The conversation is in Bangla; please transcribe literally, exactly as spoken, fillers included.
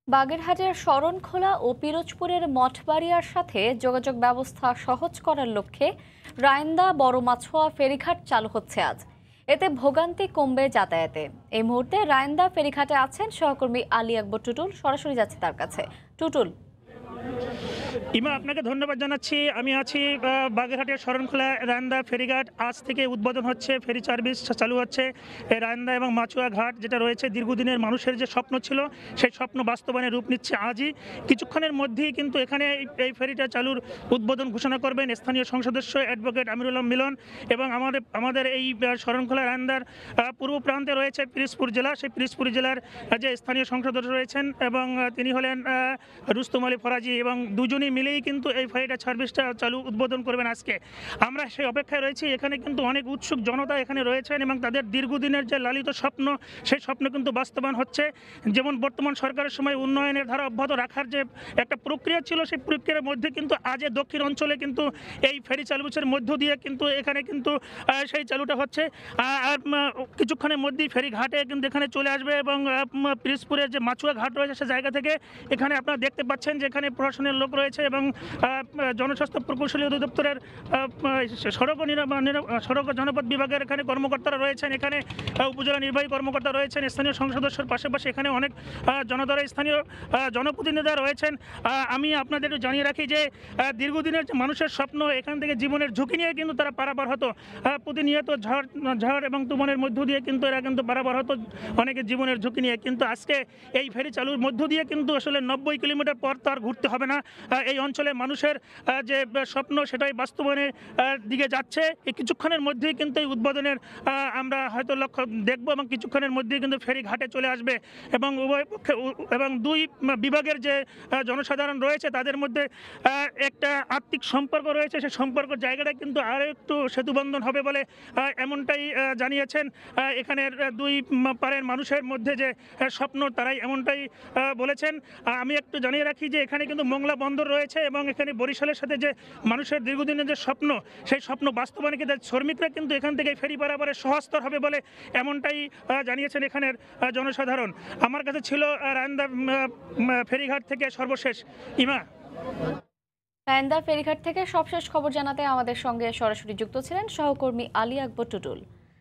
বাগেরহাটের শরণখোলা ও পিরোজপুরের মঠবাড়িয়ার সাথে যোগাযোগ ব্যবস্থা সহজ করার লক্ষ্যে রায়েন্দা-বড় মাছোয়া ফেরিঘাট চালু হচ্ছে আজ। এতে ভোগান্তি কমবে যাতায়াতে। এই মুহূর্তে রায়েন্দা ফেরিঘাটে আছেন সহকর্মী আলী আকবর টুটুল। সরাসরি যাচ্ছে তার কাছে। টুটুল, ইমা, আপনাকে ধন্যবাদ জানাচ্ছি। আমি আছি বাগেরহাটের শরণখোলা রায়েন্দা ফেরিঘাট। আজ থেকে উদ্বোধন হচ্ছে, ফেরি সার্ভিস চালু হচ্ছে। রায়েন্দা এবং মাছুয়া ঘাট যেটা রয়েছে, দীর্ঘদিনের মানুষের যে স্বপ্ন ছিল সেই স্বপ্ন বাস্তবায়নের রূপ নিচ্ছে আজই। কিছুক্ষণের মধ্যেই কিন্তু এখানে এই ফেরিটা চালুর উদ্বোধন ঘোষণা করবেন স্থানীয় সংসদ সদস্য অ্যাডভোকেট আমিরুল মিলন। এবং আমাদের আমাদের এই শরণখোলা রায়েন্দার পূর্ব প্রান্তে রয়েছে পিরোজপুর জেলা। সেই পিরোজপুর জেলার যে স্থানীয় সংসদ সদস্য রয়েছেন এবং তিনি হলেন রুস্তম আলী ফরাজি, এবং দুজনই মিলেই কিন্তু এই ফেরিটা সার্ভিসটা চালু উদ্বোধন করবেন আজকে। আমরা সেই অপেক্ষায় রয়েছি। এখানে কিন্তু অনেক উৎসুক জনতা এখানে রয়েছেন এবং তাদের দীর্ঘদিনের যে লালিত স্বপ্ন, সেই স্বপ্ন কিন্তু বাস্তবায়ন হচ্ছে। যেমন বর্তমান সরকারের সময় উন্নয়নের ধারা অব্যাহত রাখার যে একটা প্রক্রিয়া ছিল, সেই প্রক্রিয়ার মধ্যে কিন্তু আজ দক্ষিণ অঞ্চলে কিন্তু এই ফেরি চালুচের মধ্য দিয়ে কিন্তু এখানে কিন্তু সেই চালুটা হচ্ছে। আর কিছুক্ষণের মধ্যেই ফেরি ঘাটে কিন্তু এখানে চলে আসবে এবং পিরোজপুরের যে মাছুয়া ঘাট রয়েছে সে জায়গা থেকে এখানে আপনারা দেখতে পাচ্ছেন যে এখানে প্রশাসনের লোক রয়েছে এবং জনস্বাস্থ্য প্রকৌশলী অধিদপ্তরের সড়ক সড়ক জনপথ বিভাগের এখানে কর্মকর্তারা রয়েছেন। এখানে উপজেলা নির্বাহী কর্মকর্তা রয়েছেন। স্থানীয় সংসদ সদস্যের পাশাপাশি এখানে অনেক জনতারা স্থানীয় জনপ্রতিনিধিরা রয়েছেন। আমি আপনাদের জানিয়ে রাখি যে দীর্ঘদিনের যে মানুষের স্বপ্ন, এখান থেকে জীবনের ঝুঁকি নিয়ে কিন্তু তারা পারাপার হতো। প্রতিনিয়ত ঝড় ঝড় এবং তুফানের মধ্য দিয়ে কিন্তু এরা কিন্তু পারাপার হতো অনেকের জীবনের ঝুঁকি নিয়ে। কিন্তু আজকে এই ফেরি চালুর মধ্য দিয়ে কিন্তু আসলে নব্বই কিলোমিটার পর তো আর ঘুরতে হবে না। এই অঞ্চলে মানুষের যে স্বপ্ন সেটাই বাস্তবায়নের দিকে যাচ্ছে। এই কিছুক্ষণের মধ্যেই কিন্তু এই উদ্বোধনের আমরা হয়তো লক্ষ্য দেখব এবং কিছুক্ষণের মধ্যেই কিন্তু ফেরি ঘাটে চলে আসবে এবং উভয় পক্ষে এবং দুই বিভাগের যে জনসাধারণ রয়েছে তাদের মধ্যে একটা আত্মিক সম্পর্ক রয়েছে। সেই সম্পর্ক জায়গাটা কিন্তু আরও একটু সেতুবন্ধন হবে বলে এমনটাই জানিয়েছেন এখানের দুই পারের মানুষের মধ্যে যে স্বপ্ন, তারাই এমনটাই বলেছেন। আমি একটু জানিয়ে রাখি যে এখানে কিন্তু মোংলা বন্দর রয়েছে এবং এখানে বরিশালের সাথে যে মানুষের দীর্ঘদিনের যে স্বপ্ন, সেই স্বপ্ন বাস্তবায়নে কিন্তু শ্রমিকরা কিন্তু এখান থেকে ফেরি পারাপারে সহজতর হবে বলে এমনটাই জানিয়েছেন এখানের জনসাধারণ। আমার কাছে ছিল রায়েন্দা ফেরিঘাট থেকে সর্বশেষ। ইমা, রায়েন্দা ফেরিঘাট থেকে সবশেষ খবর জানাতে আমাদের সঙ্গে সরাসরি যুক্ত ছিলেন সহকর্মী আলী আকবর টুটুল।